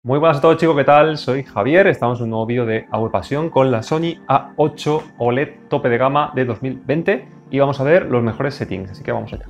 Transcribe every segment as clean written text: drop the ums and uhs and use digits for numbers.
Muy buenas a todos chicos, ¿qué tal? Soy Javier, estamos en un nuevo vídeo de AV-Pasión con la Sony A8 OLED tope de gama de 2020 y vamos a ver los mejores settings, así que vamos allá.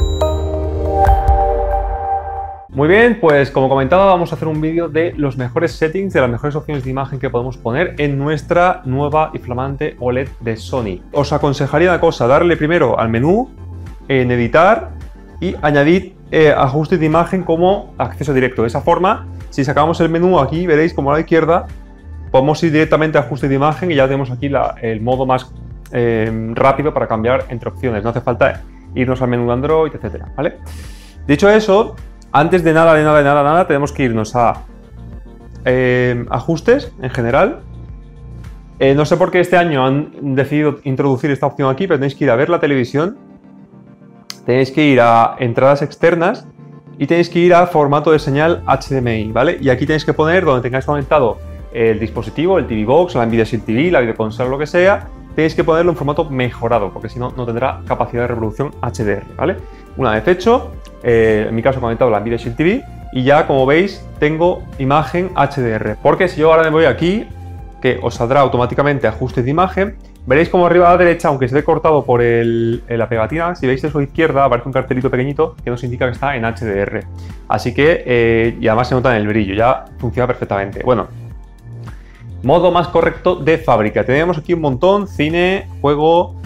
Muy bien, pues como comentaba vamos a hacer un vídeo de los mejores settings, de las mejores opciones de imagen que podemos poner en nuestra nueva y flamante OLED de Sony. Os aconsejaría una cosa, darle primero al menú, en editar y añadir ajustes de imagen como acceso directo. De esa forma, si sacamos el menú aquí, veréis como a la izquierda, podemos ir directamente a ajustes de imagen y ya tenemos aquí el modo más rápido para cambiar entre opciones. No hace falta irnos al menú de Android, etcétera, ¿vale? Dicho eso, antes de nada, tenemos que irnos a ajustes en general. No sé por qué este año han decidido introducir esta opción aquí, pero tenéis que ir a ver la televisión, tenéis que ir a entradas externas y tenéis que ir a formato de señal HDMI, ¿vale? Y aquí tenéis que poner donde tengáis conectado el dispositivo, el TV Box, la Nvidia Shield TV, la videoconsola, lo que sea, tenéis que ponerlo en formato mejorado, porque si no, no tendrá capacidad de reproducción HDR, ¿vale? Una vez hecho, en mi caso he conectado la Nvidia Shield TV y ya, como veis, tengo imagen HDR. Porque si yo ahora me voy aquí, que os saldrá automáticamente ajustes de imagen, veréis como arriba a la derecha, aunque esté cortado por la pegatina, si veis eso a la izquierda, aparece un cartelito pequeñito que nos indica que está en HDR. Así que, y además se nota en el brillo, ya funciona perfectamente. Bueno, modo más correcto de fábrica. Tenemos aquí un montón: cine, juego,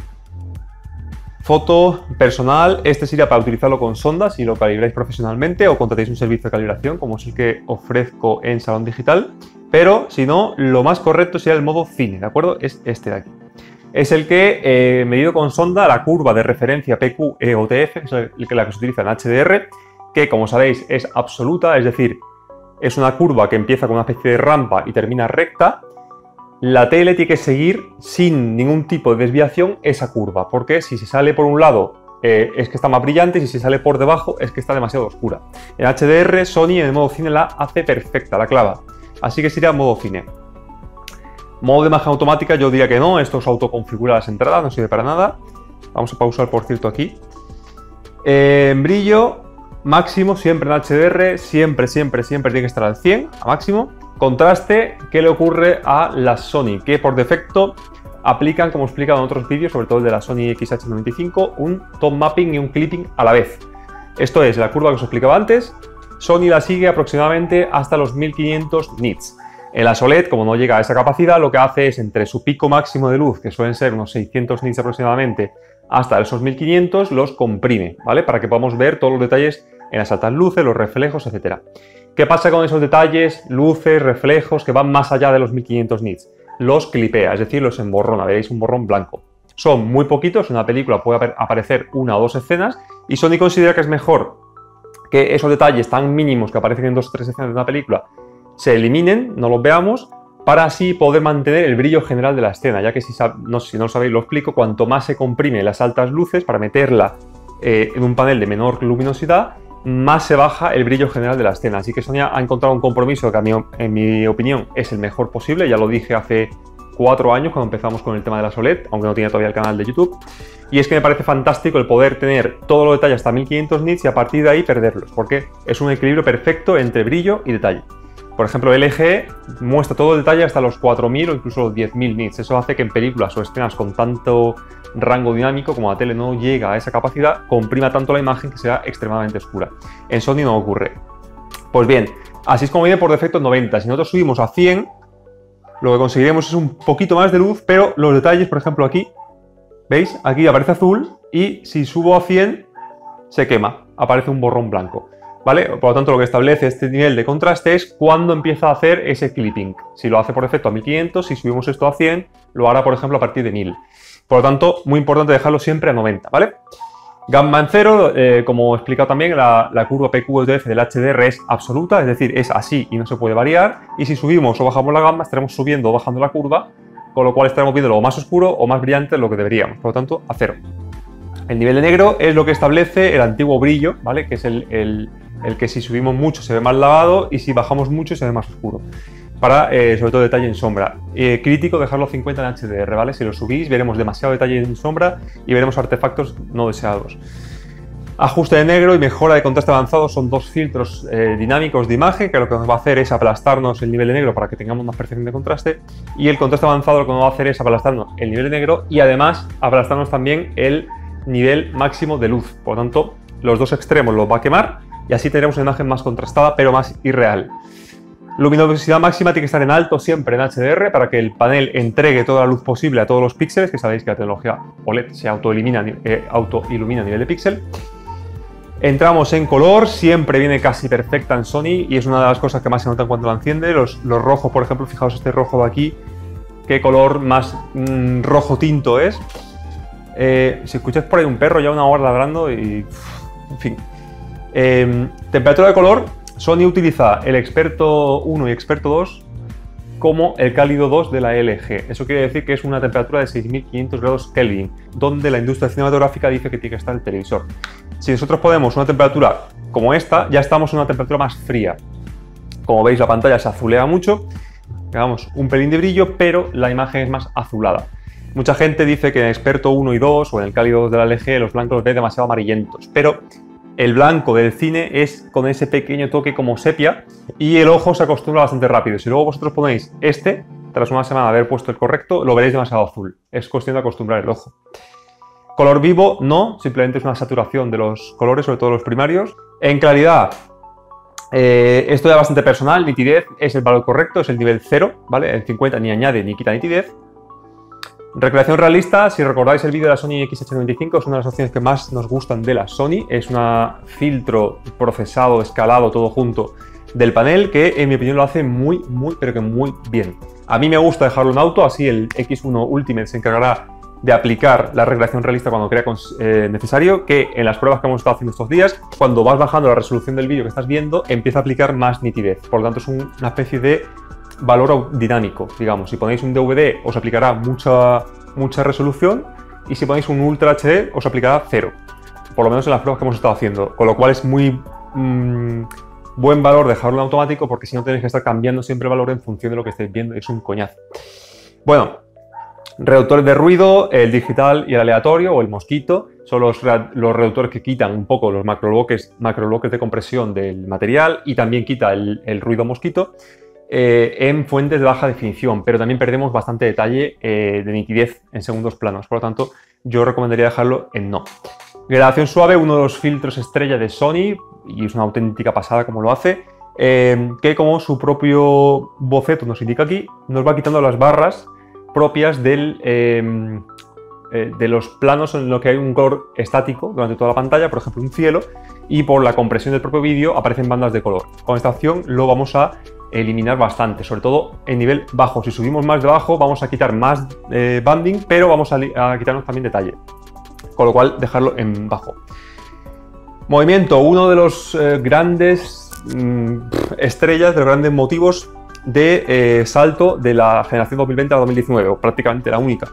foto, personal. Este sería para utilizarlo con sonda si lo calibráis profesionalmente o contratéis un servicio de calibración como es el que ofrezco en Salón Digital. Pero si no, lo más correcto sería el modo cine, ¿de acuerdo? Es este de aquí. Es el que, medido con sonda, la curva de referencia PQ-EOTF, es la que se utiliza en HDR, que como sabéis es absoluta, es decir, es una curva que empieza con una especie de rampa y termina recta. La tele tiene que seguir sin ningún tipo de desviación esa curva, porque si se sale por un lado es que está más brillante y si se sale por debajo es que está demasiado oscura. En HDR, Sony en el modo cine la hace perfecta, la clava. Así que sería modo cine. Modo de imagen automática yo diría que no, esto se autoconfigura las entradas, no sirve para nada. Vamos a pausar por cierto aquí. Brillo máximo siempre en HDR, siempre tiene que estar al 100, a máximo. Contraste, ¿qué le ocurre a la Sony? Que por defecto aplican, como he explicado en otros vídeos, sobre todo el de la Sony XH95, un top mapping y un clipping a la vez. Esto es la curva que os explicaba antes. Sony la sigue aproximadamente hasta los 1500 nits. En la OLED, como no llega a esa capacidad, lo que hace es entre su pico máximo de luz, que suelen ser unos 600 nits aproximadamente, hasta esos 1500, los comprime, ¿vale? Para que podamos ver todos los detalles en las altas luces, los reflejos, etc. ¿Qué pasa con esos detalles, luces, reflejos que van más allá de los 1500 nits? Los clipea, es decir, los emborrona, veréis un borrón blanco. Son muy poquitos, en una película puede aparecer una o dos escenas y Sony considera que es mejor que esos detalles tan mínimos que aparecen en 2 o 3 escenas de una película se eliminen, no los veamos, para así poder mantener el brillo general de la escena, ya que si no lo sabéis lo explico, cuanto más se comprime las altas luces para meterla en un panel de menor luminosidad, más se baja el brillo general de la escena. Así que Sony ha encontrado un compromiso que en mi opinión es el mejor posible, ya lo dije hace 4 años cuando empezamos con el tema de la OLED, aunque no tenía todavía el canal de YouTube, y es que me parece fantástico el poder tener todos los detalles hasta 1500 nits y a partir de ahí perderlos, porque es un equilibrio perfecto entre brillo y detalle. Por ejemplo, LG muestra todo el detalle hasta los 4000 o incluso los 10.000 nits. Eso hace que en películas o escenas con tanto rango dinámico, como la tele no llega a esa capacidad, comprima tanto la imagen que sea extremadamente oscura. En Sony no ocurre. Pues bien, así es como viene por defecto en 90. Si nosotros subimos a 100, lo que conseguiremos es un poquito más de luz, pero los detalles, por ejemplo aquí, ¿veis? Aquí aparece azul y si subo a 100 se quema, aparece un borrón blanco. ¿Vale? Por lo tanto, lo que establece este nivel de contraste es cuando empieza a hacer ese clipping. Si lo hace por defecto a 1500, si subimos esto a 100, lo hará, por ejemplo, a partir de 1000. Por lo tanto, muy importante dejarlo siempre a 90, ¿vale? Gamma en cero, como he explicado también, la curva PQ-EOTF del HDR es absoluta, es decir, es así y no se puede variar. Y si subimos o bajamos la gamma, estaremos subiendo o bajando la curva, con lo cual estaremos viendo lo más oscuro o más brillante de lo que deberíamos. Por lo tanto, a 0. El nivel de negro es lo que establece el antiguo brillo, ¿vale? Que es el que si subimos mucho se ve más lavado y si bajamos mucho se ve más oscuro. Para, sobre todo, detalle en sombra. Crítico dejarlo a 50 en HDR, ¿vale? Si lo subís veremos demasiado detalle en sombra y veremos artefactos no deseados. Ajuste de negro y mejora de contraste avanzado son dos filtros dinámicos de imagen que lo que nos va a hacer es aplastarnos el nivel de negro para que tengamos más percepción de contraste, y el contraste avanzado lo que nos va a hacer es aplastarnos el nivel de negro y además aplastarnos también el nivel máximo de luz. Por lo tanto, los dos extremos los va a quemar y así tendremos una imagen más contrastada pero más irreal. Luminosidad máxima tiene que estar en alto siempre en HDR para que el panel entregue toda la luz posible a todos los píxeles, que sabéis que la tecnología OLED se autoilumina a nivel de píxel. Entramos en color, siempre viene casi perfecta en Sony y es una de las cosas que más se notan cuando la enciende. Los rojos, por ejemplo, fijaos este rojo de aquí, qué color más rojo tinto es. Si escucháis por ahí un perro ya una hora ladrando y... en fin. Temperatura de color, Sony utiliza el Experto 1 y Experto 2 como el cálido 2 de la LG. Eso quiere decir que es una temperatura de 6500 grados Kelvin, donde la industria cinematográfica dice que tiene que estar el televisor. Si nosotros ponemos una temperatura como esta, ya estamos en una temperatura más fría. Como veis, la pantalla se azulea mucho, hagamos un pelín de brillo, pero la imagen es más azulada. Mucha gente dice que en Experto 1 y 2 o en el cálido 2 de la LG los blancos los ve demasiado amarillentos, pero el blanco del cine es con ese pequeño toque como sepia y el ojo se acostumbra bastante rápido. Si luego vosotros ponéis este, tras una semana de haber puesto el correcto, lo veréis demasiado azul. Es cuestión de acostumbrar el ojo. Color vivo, no, simplemente es una saturación de los colores, sobre todo los primarios. En claridad, esto ya es bastante personal, nitidez es el valor correcto, es el nivel 0, ¿vale? El 50 ni añade ni quita nitidez. Recreación realista, si recordáis el vídeo de la Sony XH95, es una de las opciones que más nos gustan de la Sony. Es un filtro procesado, escalado, todo junto del panel que en mi opinión lo hace muy, pero que muy bien. A mí me gusta dejarlo en auto, así el X1 Ultimate se encargará de aplicar la recreación realista cuando crea necesario, que en las pruebas que hemos estado haciendo estos días, cuando vas bajando la resolución del vídeo que estás viendo, empieza a aplicar más nitidez. Por lo tanto, es una especie de valor dinámico, digamos. Si ponéis un DVD os aplicará mucha resolución y si ponéis un Ultra HD os aplicará 0, por lo menos en las pruebas que hemos estado haciendo, con lo cual es muy buen valor dejarlo en automático, porque si no tenéis que estar cambiando siempre el valor en función de lo que estéis viendo y es un coñazo. Bueno, reductores de ruido, el digital y el aleatorio o el mosquito son los reductores que quitan un poco los macrobloques de compresión del material y también quita el ruido mosquito. En fuentes de baja definición, pero también perdemos bastante detalle de nitidez en segundos planos, por lo tanto yo recomendaría dejarlo en no. Gradación suave, uno de los filtros estrella de Sony, y es una auténtica pasada como lo hace, que como su propio boceto nos indica aquí, nos va quitando las barras propias de los planos en los que hay un color estático durante toda la pantalla, por ejemplo un cielo, y por la compresión del propio vídeo aparecen bandas de color. Con esta opción lo vamos a eliminar bastante, sobre todo en nivel bajo. Si subimos más de bajo vamos a quitar más banding, pero vamos a quitarnos también detalle, con lo cual dejarlo en bajo. Movimiento, uno de los grandes estrellas, de los grandes motivos de salto de la generación 2020 a 2019, o prácticamente la única.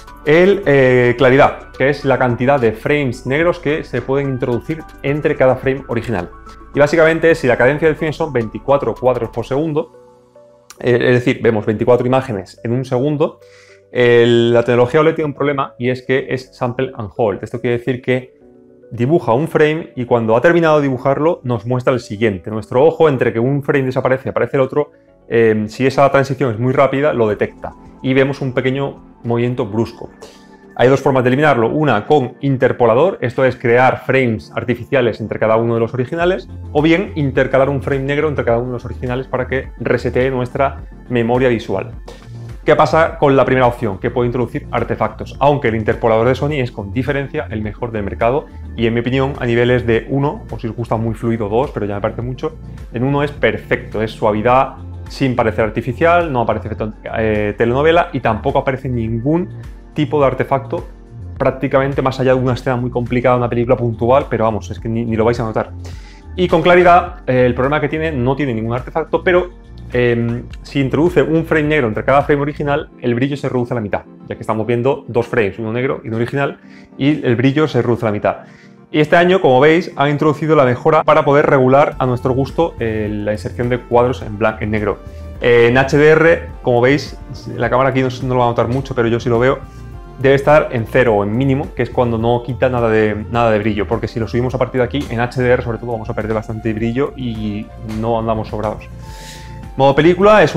Claridad, que es la cantidad de frames negros que se pueden introducir entre cada frame original. Y básicamente, si la cadencia del cine son 24 cuadros por segundo, es decir, vemos 24 imágenes en un segundo, la tecnología OLED tiene un problema y es que es sample and hold. Esto quiere decir que dibuja un frame y cuando ha terminado de dibujarlo nos muestra el siguiente. Nuestro ojo, entre que un frame desaparece y aparece el otro, si esa transición es muy rápida, lo detecta y vemos un pequeño movimiento brusco. Hay dos formas de eliminarlo, una con interpolador, esto es crear frames artificiales entre cada uno de los originales, o bien intercalar un frame negro entre cada uno de los originales para que resetee nuestra memoria visual. ¿Qué pasa con la primera opción? Que puede introducir artefactos, aunque el interpolador de Sony es con diferencia el mejor del mercado y en mi opinión a niveles de 1, o si os gusta muy fluido 2, pero ya me parece mucho, en 1 es perfecto, es suavidad sin parecer artificial, no aparece efecto telenovela y tampoco aparece ningún tipo de artefacto prácticamente más allá de una escena muy complicada, una película puntual, pero vamos, es que ni lo vais a notar. Y con claridad, el problema que tiene, no tiene ningún artefacto, pero si introduce un frame negro entre cada frame original, el brillo se reduce a la mitad, ya que estamos viendo dos frames, uno negro y uno original, y el brillo se reduce a la mitad. Y este año, como veis, han introducido la mejora para poder regular a nuestro gusto la inserción de cuadros en negro. En HDR, como veis, la cámara aquí no lo va a notar mucho, pero yo sí lo veo, debe estar en 0 o en mínimo, que es cuando no quita nada de brillo, porque si lo subimos a partir de aquí, en HDR sobre todo vamos a perder bastante brillo y no andamos sobrados. Modo película es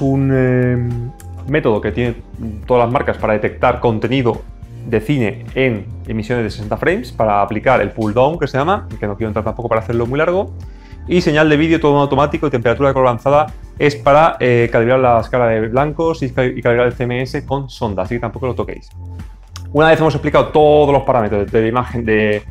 un método que tiene todas las marcas para detectar contenido de cine en emisiones de 60 frames, para aplicar el pull down, que se llama, que no quiero entrar tampoco para hacerlo muy largo. Y señal de vídeo todo en automático y temperatura de color avanzada es para calibrar la escala de blancos y calibrar el CMS con sonda, así que tampoco lo toquéis. Una vez hemos explicado todos los parámetros de la imagen de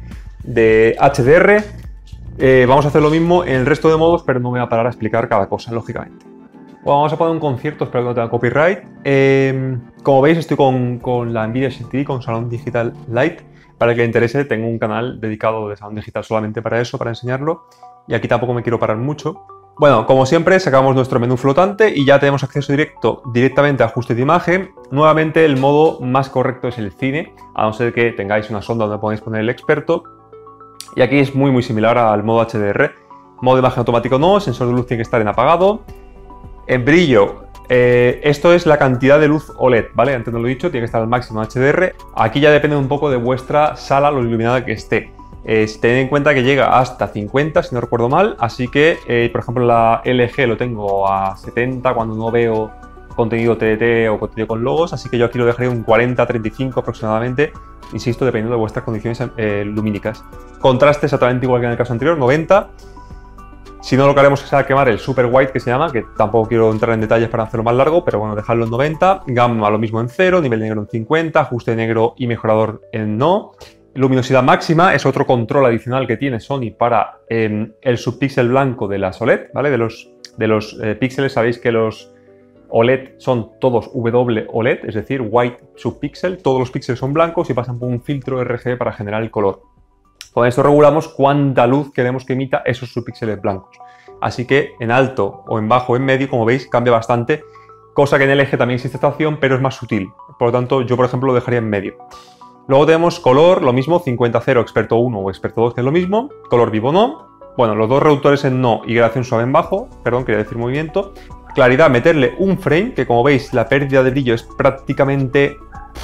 HDR, vamos a hacer lo mismo en el resto de modos, pero no me voy a parar a explicar cada cosa, lógicamente. Bueno, vamos a poner un concierto, espero que no tenga copyright. Como veis, estoy con la Nvidia Shield TV, con Salón Digital Lite. Para el que le interese, tengo un canal dedicado de Salón Digital solamente para eso, para enseñarlo. Y aquí tampoco me quiero parar mucho. Bueno, como siempre, sacamos nuestro menú flotante y ya tenemos acceso directamente a ajuste de imagen. Nuevamente, el modo más correcto es el cine, a no ser que tengáis una sonda donde podáis poner el experto. Y aquí es muy similar al modo HDR. Modo de imagen automático no, el sensor de luz tiene que estar en apagado. En brillo, esto es la cantidad de luz OLED, ¿vale? Antes no lo he dicho, tiene que estar al máximo HDR. Aquí ya depende un poco de vuestra sala, lo iluminada que esté. Tened en cuenta que llega hasta 50, si no recuerdo mal, así que, por ejemplo, la LG lo tengo a 70 cuando no veo contenido TDT o contenido con logos, así que yo aquí lo dejaría un 40-35 aproximadamente, insisto, dependiendo de vuestras condiciones lumínicas. Contraste exactamente igual que en el caso anterior, 90. Si no, lo que haremos será quemar el Super White, que se llama, que tampoco quiero entrar en detalles para hacerlo más largo, pero bueno, dejarlo en 90. Gamma lo mismo en 0, nivel negro en 50, ajuste negro y mejorador en no. Luminosidad máxima es otro control adicional que tiene Sony para el subpíxel blanco de las OLED, ¿vale? De los píxeles, sabéis que los OLED son todos WOLED, es decir, White Subpixel. Todos los píxeles son blancos y pasan por un filtro RGB para generar el color. Con esto regulamos cuánta luz queremos que emita esos subpíxeles blancos. Así que en alto o en bajo o en medio, como veis, cambia bastante, cosa que en LG también existe esta opción, pero es más sutil. Por lo tanto, yo por ejemplo lo dejaría en medio. Luego tenemos color, lo mismo, 50-0, experto 1 o experto 2, que es lo mismo. Color vivo no. Bueno, los dos reductores en no y gradación suave en bajo, perdón, quería decir movimiento. Claridad, meterle un frame, que como veis la pérdida de brillo es prácticamente...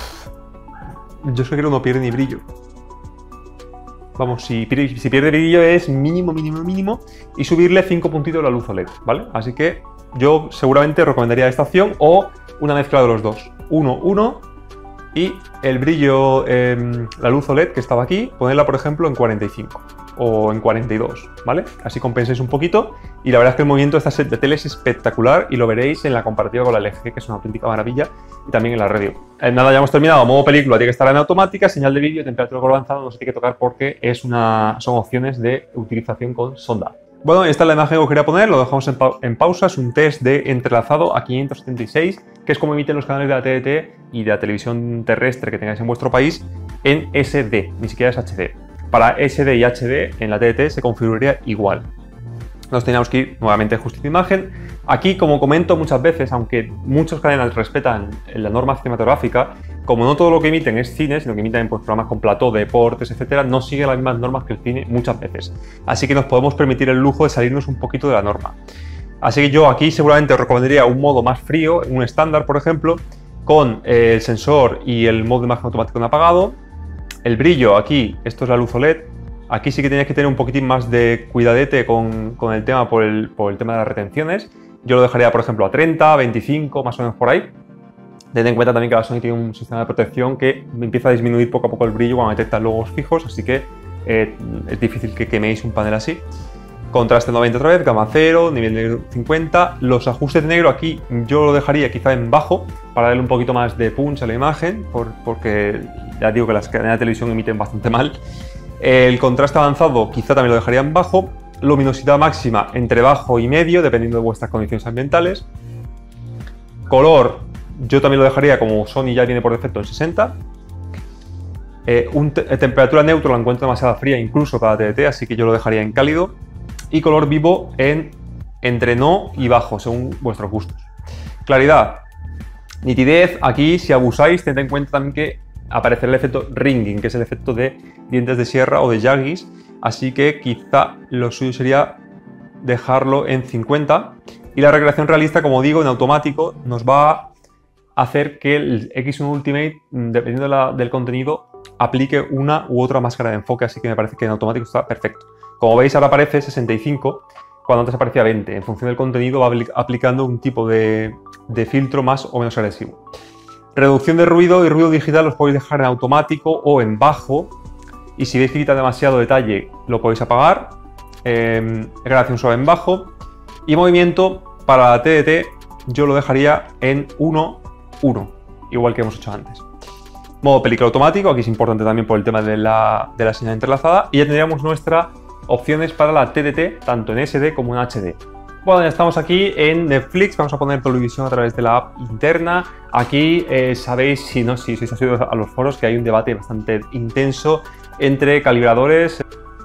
Yo sé que no pierde ni brillo. Vamos, si pierde brillo es mínimo, y subirle 5 puntitos la luz OLED, ¿vale? Así que yo seguramente recomendaría esta opción o una mezcla de los dos. 1, y el brillo, la luz OLED que estaba aquí, ponerla por ejemplo en 45 o en 42, ¿vale? Así compenséis un poquito y la verdad es que el movimiento de esta de tele es espectacular y lo veréis en la comparativa con la LG, que es una auténtica maravilla, y también en la review. Nada, ya hemos terminado. Modo película tiene que estar en automática, señal de vídeo, temperatura de color avanzado no se tiene que tocar porque son opciones de utilización con sonda. Bueno, esta es la imagen que os quería poner, lo dejamos en pausa, es un test de entrelazado a 576, que es como emiten los canales de la TDT y de la televisión terrestre que tengáis en vuestro país en SD, ni siquiera es HD. Para SD y HD en la TDT se configuraría igual. Nos teníamos que ir nuevamente a ajuste de imagen. Aquí, como comento muchas veces, aunque muchos canales respetan la norma cinematográfica, como no todo lo que emiten es cine, sino que emiten pues, programas con plató, deportes, etcétera, no sigue las mismas normas que el cine muchas veces. Así que nos podemos permitir el lujo de salirnos un poquito de la norma. Así que yo aquí seguramente os recomendaría un modo más frío, un estándar, por ejemplo, con el sensor y el modo de imagen automático en apagado. El brillo aquí, esto es la luz OLED. Aquí sí que tenéis que tener un poquitín más de cuidadete con el tema por el tema de las retenciones. Yo lo dejaría, por ejemplo, a 30, 25, más o menos por ahí. Tened en cuenta también que la Sony tiene un sistema de protección que empieza a disminuir poco a poco el brillo cuando detecta logos fijos, así que es difícil que queméis un panel así. Contraste 90 otra vez, gama 0, nivel negro 50. Los ajustes de negro aquí yo lo dejaría quizá en bajo para darle un poquito más de punch a la imagen, porque ya digo que las cadenas de televisión emiten bastante mal. El contraste avanzado quizá también lo dejaría en bajo. Luminosidad máxima entre bajo y medio, dependiendo de vuestras condiciones ambientales. Color yo también lo dejaría, como Sony ya viene por defecto, en 60. Temperatura neutra la encuentro demasiado fría incluso para TDT, así que yo lo dejaría en cálido. Y color vivo entre no y bajo, según vuestros gustos. Claridad, nitidez, aquí si abusáis, tened en cuenta también que aparecerá el efecto ringing, que es el efecto de dientes de sierra o de Yagis, así que quizá lo suyo sería dejarlo en 50. Y la recreación realista, como digo, en automático nos va hacer que el X1 Ultimate, dependiendo del contenido, aplique una u otra máscara de enfoque, así que me parece que en automático está perfecto. Como veis, ahora aparece 65, cuando antes aparecía 20. En función del contenido va aplicando un tipo de filtro más o menos agresivo. Reducción de ruido y ruido digital los podéis dejar en automático o en bajo. Y si veis que quita demasiado detalle, lo podéis apagar. Gradación suave en bajo. Y movimiento para la TDT yo lo dejaría en 1, 1, igual que hemos hecho antes. Modo película automático, aquí es importante también por el tema de la señal entrelazada. Y ya tendríamos nuestras opciones para la TDT, tanto en SD como en HD. Bueno, ya estamos aquí en Netflix, vamos a poner Dolby Vision a través de la app interna. Aquí sabéis, si sois asiduos a los foros, que hay un debate bastante intenso entre calibradores.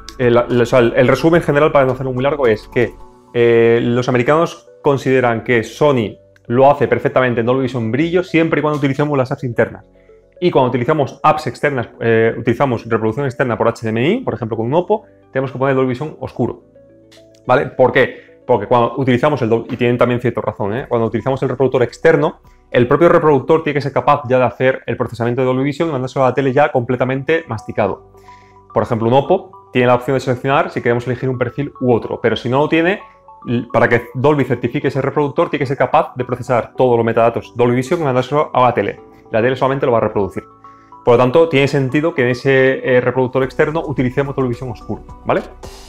El resumen general, para no hacerlo muy largo, es que los americanos consideran que Sony lo hace perfectamente en Dolby Vision brillo siempre y cuando utilicemos las apps internas. Y cuando utilizamos apps externas, utilizamos reproducción externa por HDMI, por ejemplo con un Oppo, tenemos que poner Dolby Vision oscuro. ¿Vale? ¿Por qué? Porque cuando utilizamos y tienen también cierta razón, cuando utilizamos el reproductor externo, el propio reproductor tiene que ser capaz ya de hacer el procesamiento de Dolby Vision y mandárselo a la tele ya completamente masticado. Por ejemplo, un Oppo tiene la opción de seleccionar si queremos elegir un perfil u otro, pero si no lo tiene, para que Dolby certifique ese reproductor, tiene que ser capaz de procesar todos los metadatos Dolby Vision y mandárselo a la tele. La tele solamente lo va a reproducir. Por lo tanto, tiene sentido que en ese reproductor externo utilicemos Dolby Vision oscuro, ¿vale?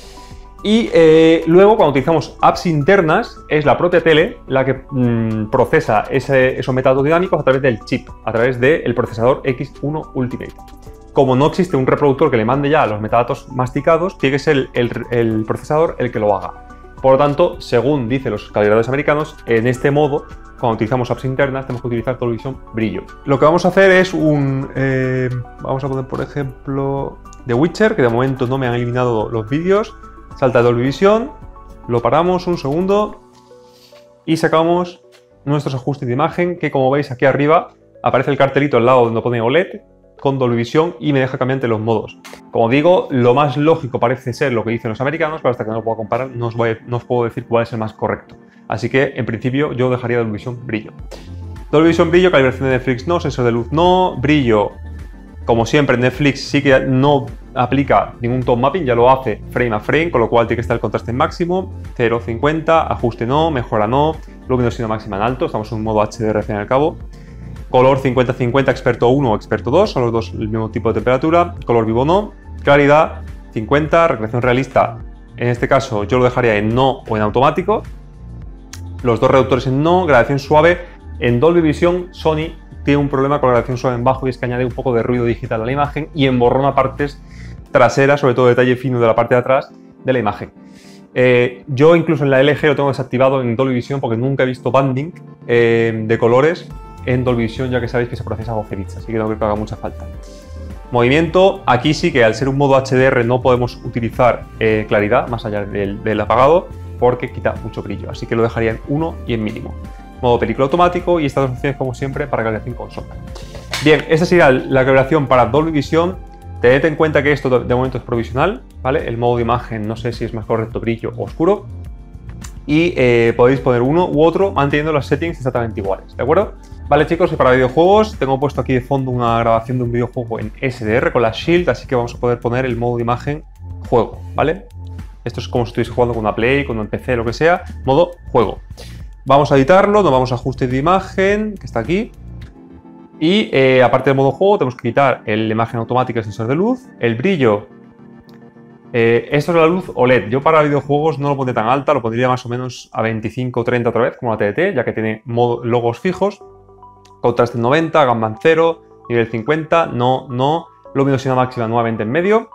Y luego, cuando utilizamos apps internas, es la propia tele la que procesa esos metadatos dinámicos a través del chip, a través del procesador X1 Ultimate. Como no existe un reproductor que le mande ya los metadatos masticados, tiene que ser el procesador el que lo haga. Por lo tanto, según dicen los calibradores americanos, en este modo, cuando utilizamos apps internas, tenemos que utilizar Dolby Vision brillo. Lo que vamos a hacer es vamos a poner, por ejemplo, The Witcher, que de momento no me han eliminado los vídeos. Salta Dolby Vision, lo paramos un segundo y sacamos nuestros ajustes de imagen, que como veis aquí arriba aparece el cartelito al lado donde pone OLED con Dolby Vision y me deja cambiar entre los modos. Como digo, lo más lógico parece ser lo que dicen los americanos, pero hasta que no lo puedo comparar no os puedo decir cuál es el más correcto. Así que en principio yo dejaría Dolby Vision brillo. Dolby Vision brillo, calibración de Netflix no, sensor de luz no, brillo. Como siempre, Netflix sí que no aplica ningún tone mapping, ya lo hace frame a frame, con lo cual tiene que estar el contraste en máximo, 0.50, ajuste no, mejora no, luminosidad máxima en alto, estamos en un modo HDR al fin y al cabo. Color 50-50, experto 1 o experto 2, son los dos el mismo tipo de temperatura, color vivo no, claridad 50, recreación realista, en este caso yo lo dejaría en no o en automático, los dos reductores en no, gradación suave, en Dolby Vision Sony tiene un problema con la gradación suave en bajo y es que añade un poco de ruido digital a la imagen y emborrona partes traseras, sobre todo detalle fino de la parte de atrás de la imagen. Yo incluso en la LG lo tengo desactivado en Dolby Vision porque nunca he visto banding de colores en Dolby Vision, ya que sabéis que se procesa a 12 bits, así que no creo que haga mucha falta. Movimiento, aquí sí que al ser un modo HDR no podemos utilizar claridad más allá del apagado porque quita mucho brillo, así que lo dejaría en 1 y en mínimo. Modo película automático y estas dos opciones como siempre para calibración con sombra. Bien, esta sería la calibración para Dolby Vision. Tened en cuenta que esto de momento es provisional, ¿vale? El modo de imagen no sé si es más correcto brillo o oscuro. Y podéis poner uno u otro manteniendo las settings exactamente iguales, ¿de acuerdo? Vale chicos, y para videojuegos tengo puesto aquí de fondo una grabación de un videojuego en SDR con la Shield, así que vamos a poder poner el modo de imagen juego, ¿vale? Esto es como si estuviese jugando con una Play, con un PC, lo que sea, modo juego. Vamos a editarlo, nos vamos a ajustes de imagen, que está aquí. Y aparte del modo juego, tenemos que quitar la imagen automática, el sensor de luz, el brillo. Esto es la luz OLED. Yo para videojuegos no lo pondría tan alta, lo pondría más o menos a 25 o 30 otra vez, como la TDT, ya que tiene logos fijos. Contraste 90, gamma 0, nivel 50, no. Luminosidad máxima nuevamente en medio.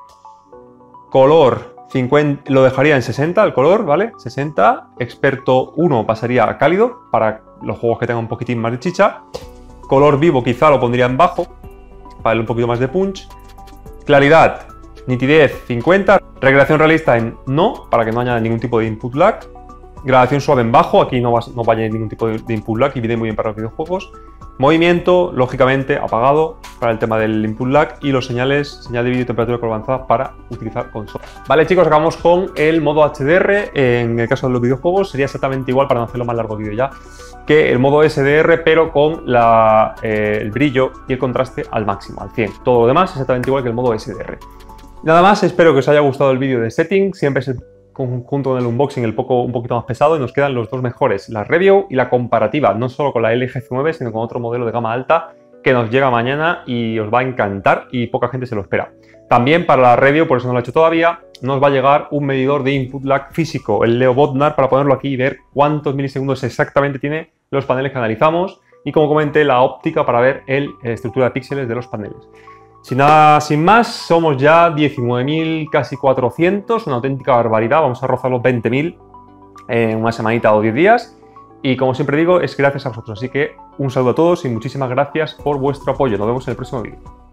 Color 50, lo dejaría en 60 el color, ¿vale? 60. Experto 1 pasaría a cálido para los juegos que tengan un poquitín más de chicha. Color vivo quizá lo pondría en bajo para darle un poquito más de punch. Claridad, nitidez 50. Recreación realista en no, para que no haya ningún tipo de input lag. Grabación suave en bajo, aquí no va a añadir ningún tipo de input lag y viene muy bien para los videojuegos. Movimiento, lógicamente, apagado para el tema del input lag y los señal de vídeo y temperatura avanzada para utilizar consola. Vale, chicos, acabamos con el modo HDR. En el caso de los videojuegos sería exactamente igual, para no hacerlo más largo el vídeo ya, que el modo SDR, pero con el brillo y el contraste al máximo, al 100. Todo lo demás exactamente igual que el modo SDR. Nada más, espero que os haya gustado el vídeo de setting. Siempre es el junto con el unboxing un poquito más pesado, y nos quedan los dos mejores, la review y la comparativa, no solo con la LG C9, sino con otro modelo de gama alta que nos llega mañana y os va a encantar y poca gente se lo espera. También para la review, por eso no lo he hecho todavía, nos va a llegar un medidor de input lag físico, el Leo Bodnar, para ponerlo aquí y ver cuántos milisegundos exactamente tiene los paneles que analizamos, y como comenté, la óptica para ver la estructura de píxeles de los paneles. Sin más, somos ya 19.000, casi 400, una auténtica barbaridad. Vamos a rozar los 20.000 en una semanita o 10 días. Y como siempre digo, es gracias a vosotros. Así que un saludo a todos y muchísimas gracias por vuestro apoyo. Nos vemos en el próximo vídeo.